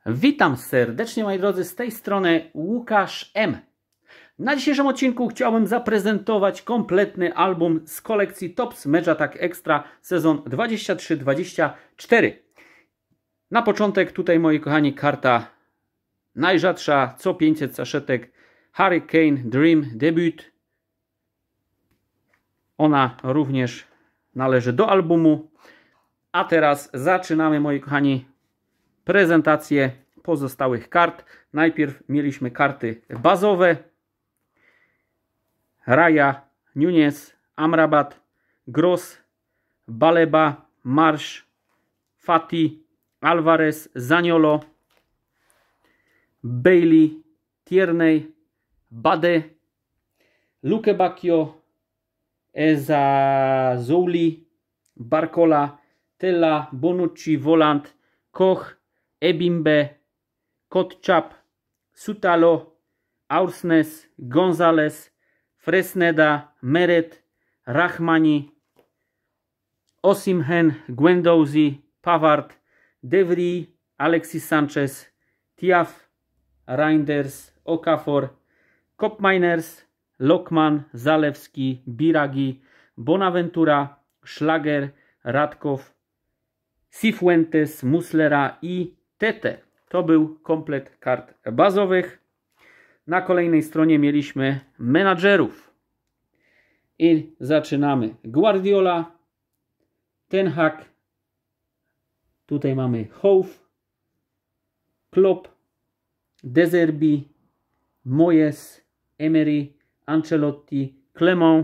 Witam serdecznie, moi drodzy, z tej strony Łukasz M. Na dzisiejszym odcinku chciałbym zaprezentować kompletny album z kolekcji Topps Match Attack Extra sezon 23-24. Na początek tutaj, moi kochani, karta najrzadsza, co 500 saszetek, Hurricane Dream Debut. Ona również należy do albumu. A teraz zaczynamy, moi kochani, prezentację pozostałych kart. Najpierw mieliśmy karty bazowe. Raya, Núñez, Amrabat, Gross, Baleba, Marsh, Fati, Alvarez, Zaniolo, Bailey, Tierney, Bade, Luque Bacchio, Ezazouli, Barcola, Tella, Bonucci, Volant, Koch, Ebimbe, Kotchap, Sutalo, Aursnes, Gonzalez, Fresneda, Meret, Rahmani, Osimhen, Guendouzi, Pavard, De Vries, Alexis Sanchez, Tiaf, Reinders, Okafor, Koopmeiners, Lokman, Zalewski, Biragi, Bonaventura, Schlager, Radkow, Cifuentes, Muslera i Tete. To był komplet kart bazowych. Na kolejnej stronie mieliśmy menadżerów. I zaczynamy. Guardiola, Ten Hag, tutaj mamy Houf, Klopp, De Zerbi, Moyes, Emery, Ancelotti, Clement.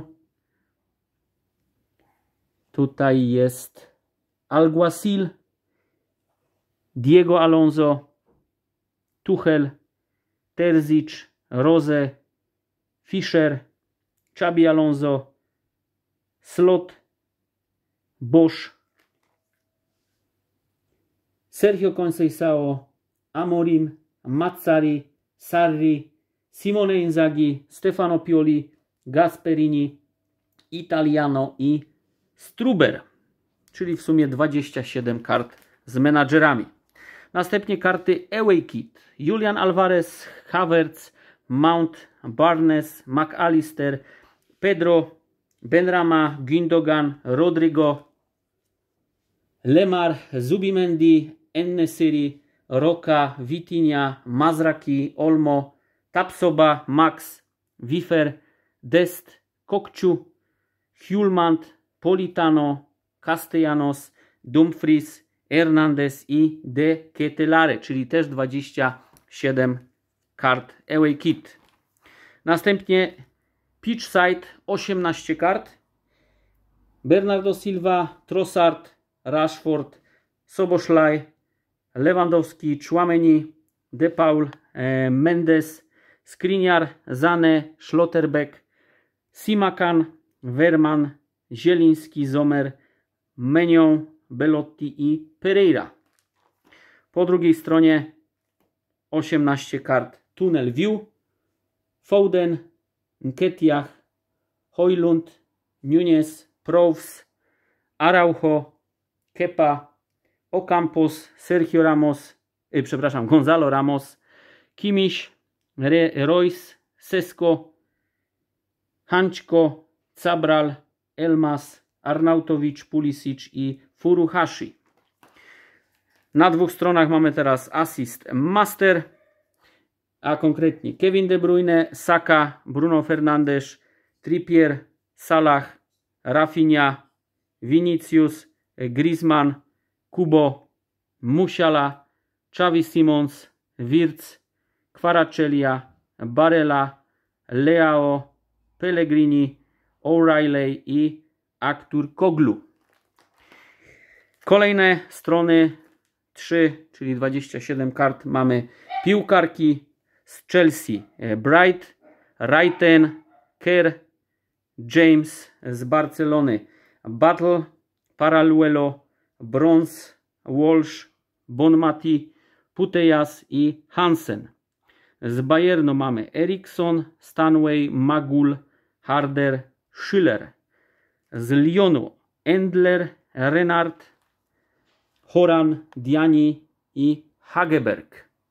Tutaj jest Alguacil, Diego Alonso, Tuchel, Terzic, Rose, Fischer, Xabi Alonso, Slot, Bosch, Sergio Conceição, Amorim, Mazzari, Sarri, Simone Inzaghi, Stefano Pioli, Gasperini, Italiano i Struber, czyli w sumie 27 kart z menadżerami. Następnie karty Away Kit. Julian Alvarez, Havertz, Mount, Barnes, McAllister, Pedro, Benrahma, Gündogan, Rodrigo, Lemar, Zubimendi, En-Nesyri, Roca, Vitinha, Mazraki, Olmo, Tapsoba, Max, Wiffer, Dest, Kokciu, Hjulmand, Politano, Castellanos, Dumfries, Hernandez i De Ketelare, czyli też 27 kart Away Kit. Następnie Pitchside, 18 kart. Bernardo Silva, Trossard, Rashford, Soboszlai, Lewandowski, Tchouaméni, De Paul, Mendes, Skriniar, Zane, Schlotterbeck, Simakan, Wehrmann, Zieliński, Zomer, Menion, Belotti i Pereira. Po drugiej stronie 18 kart Tunnel View, Foden, Nketiah, Højlund, Núñez, Prows, Araujo, Kepa, Ocampos, Sergio Ramos, Gonzalo Ramos, Kimmich, Royce, Sesko, Hančko, Cabral, Elmas, Arnautowicz, Pulisic i Furuhashi. Na dwóch stronach mamy teraz Assist Master, a konkretnie Kevin De Bruyne, Saka, Bruno Fernandes, Trippier, Salah, Rafinha, Vinicius, Griezmann, Kubo, Musiala, Xavi Simons, Wirtz, Kvaratskhelia, Barella, Leao, Pellegrini, O'Reilly i Artur Koglu. Kolejne strony 3, czyli 27 kart, mamy piłkarki z Chelsea, Bright, Reiten, Kerr, James z Barcelony, Battle, Paraluelo, Bronze, Walsh, Bonmati, Putellas i Hansen. Z Bayernu mamy Eriksson, Stanway, Magul, Harder, Schüller. Z Lyonu Endler, Renard, Horan, Diani i Hageberg.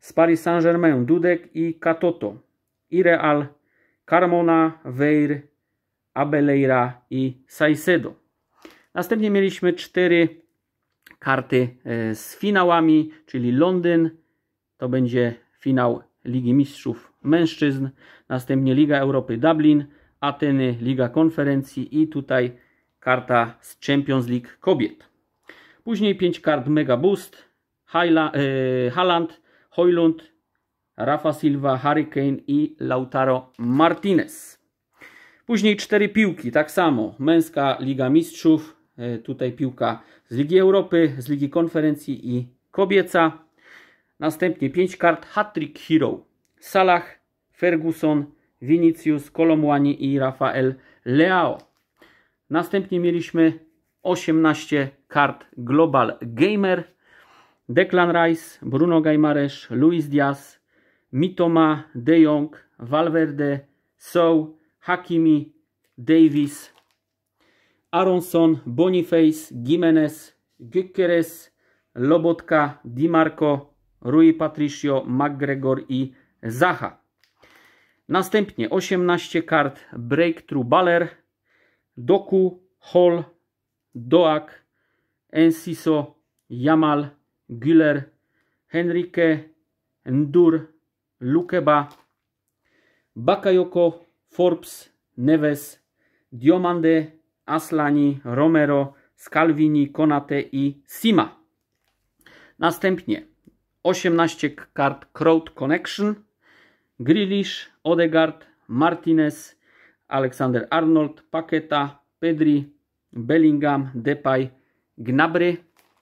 z Paris Saint-Germain Dudek i Katoto, i Real, Carmona, Weir, Abeleira i Saicedo. Następnie mieliśmy 4 karty z finałami, czyli Londyn, to będzie finał Ligi Mistrzów Mężczyzn, następnie Liga Europy Dublin, Ateny, Liga Konferencji i tutaj karta z Champions League kobiet. Później 5 kart Mega Boost, Haaland, Højlund, Rafa Silva, Harry Kane i Lautaro Martinez. Później 4 piłki, tak samo, męska Liga Mistrzów, tutaj piłka z Ligi Europy, z Ligi Konferencji i kobieca. Następnie 5 kart Hat-Trick Hero, Salah, Ferguson, Vinicius, Kolomwani i Rafael Leao. Następnie mieliśmy 18 kart Global Gamer, Declan Rice, Bruno Guimaraes, Luis Diaz, Mitoma, De Jong, Valverde, Sow, Hakimi, Davis, Aronson, Boniface, Gimenez, Gyökeres, Lobotka, Di Marco, Rui Patricio, McGregor i Zaha. Następnie 18 kart Breakthrough Baller, Doku, Hall, Doak, Enciso, Yamal, Güler, Henrique, Ndur, Lukeba, Bakayoko, Forbes, Neves, Diomande, Aslani, Romero, Scalvini, Konate i Sima. Następnie 18 kart Crowd Connection, Grealish, Odegaard, Martinez, Alexander Arnold, Paqueta, Pedri, Bellingham, Depay, Gnabry,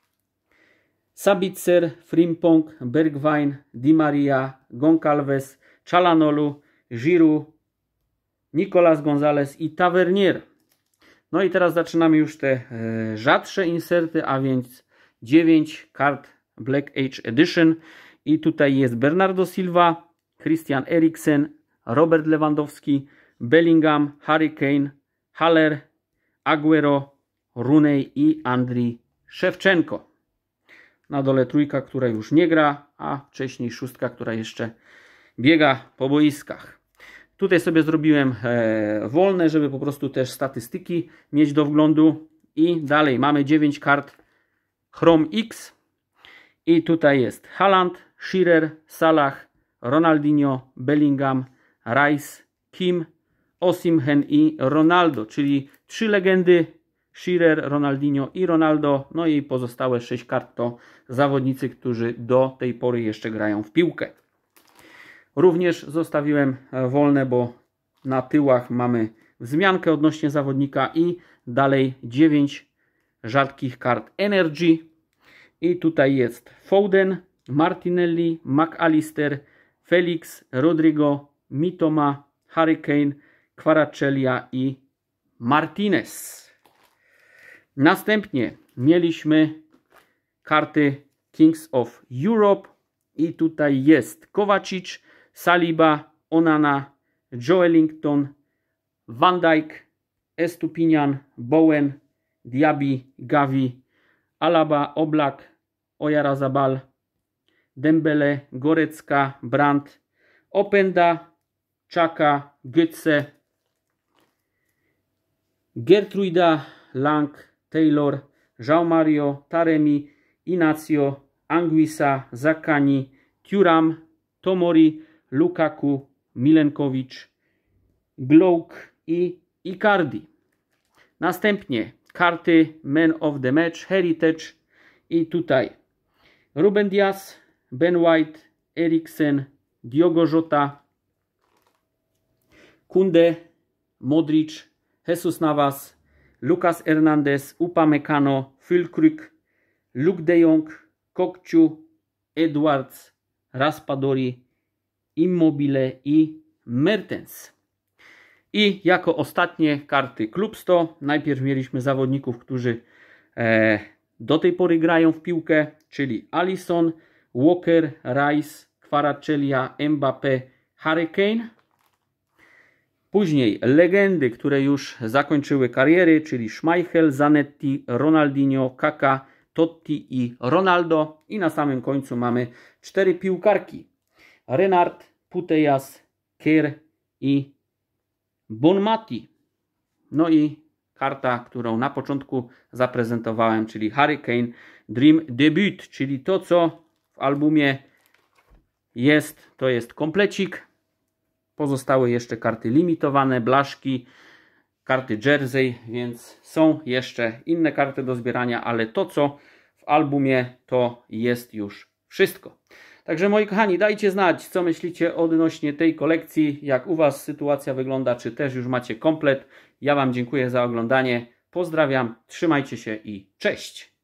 Sabitzer, Frimpong, Bergwijn, Di Maria, Goncalves, Çalhanoğlu, Giroud, Nicolas Gonzalez i Tavernier. No i teraz zaczynamy już te rzadsze inserty, a więc 9 kart Black Age Edition. I tutaj jest Bernardo Silva, Christian Eriksen, Robert Lewandowski, Bellingham, Harry Kane, Haller, Aguero, Rooney i Andriy Szewczenko. Na dole trójka, która już nie gra, a wcześniej 6, która jeszcze biega po boiskach. Tutaj sobie zrobiłem wolne, żeby po prostu też statystyki mieć do wglądu. I dalej mamy 9 kart Chrome X. I tutaj jest Haaland, Shearer, Salah, Ronaldinho, Bellingham, Rice, Kim, Osimhen i Ronaldo. Czyli 3 legendy: Shearer, Ronaldinho i Ronaldo. No i pozostałe 6 kart to zawodnicy, którzy do tej pory jeszcze grają w piłkę. Również zostawiłem wolne, bo na tyłach mamy wzmiankę odnośnie zawodnika i dalej 9 rzadkich kart Energy. I tutaj jest Foden, Martinelli, McAllister, Felix, Rodrigo, Mitoma, Harry Kane, Kvaratskhelia i Martinez. Następnie mieliśmy karty Kings of Europe i tutaj jest Kovacic, Saliba, Onana, Joelinton, Van Dijk, Estupinian, Bowen, Diaby, Gavi, Alaba, Oblak, Oyarzabal, Dembele, Goretzka, Brandt, Openda, Xhaka, Götze, Gertruida, Lang, Taylor, João Mario, Taremi, Inacio, Anguissa, Zaccagni, Thuram, Tomori, Lukaku, Milenkovic, Glouk i Icardi. Następnie karty Man of the Match, Heritage i tutaj Ruben Dias, Ben White, Eriksen, Diogo Jota, Kunde, Modric, Jesus Navas, Lucas Hernandez, Upamecano, Füllkrug, Luke de Jong, Kokciu, Edwards, Raspadori, Immobile i Mertens. I jako ostatnie karty Klub 100. Najpierw mieliśmy zawodników, którzy do tej pory grają w piłkę, czyli Alisson, Walker, Rice, Kvaratskhelia, Mbappé, Harry Kane. Później legendy, które już zakończyły kariery, czyli Schmeichel, Zanetti, Ronaldinho, Kaka, Totti i Ronaldo. I na samym końcu mamy 4 piłkarki. Renard, Putellas, Kerr i Bonmati. No i karta, którą na początku zaprezentowałem, czyli Harry Kane Dream Debut, czyli to, co w albumie jest, to jest komplecik. Pozostałe jeszcze karty limitowane, blaszki, karty jersey, więc są jeszcze inne karty do zbierania, ale to, co w albumie, to jest już wszystko. Także moi kochani, dajcie znać, co myślicie odnośnie tej kolekcji, jak u Was sytuacja wygląda, czy też już macie komplet. Ja Wam dziękuję za oglądanie, pozdrawiam, trzymajcie się i cześć!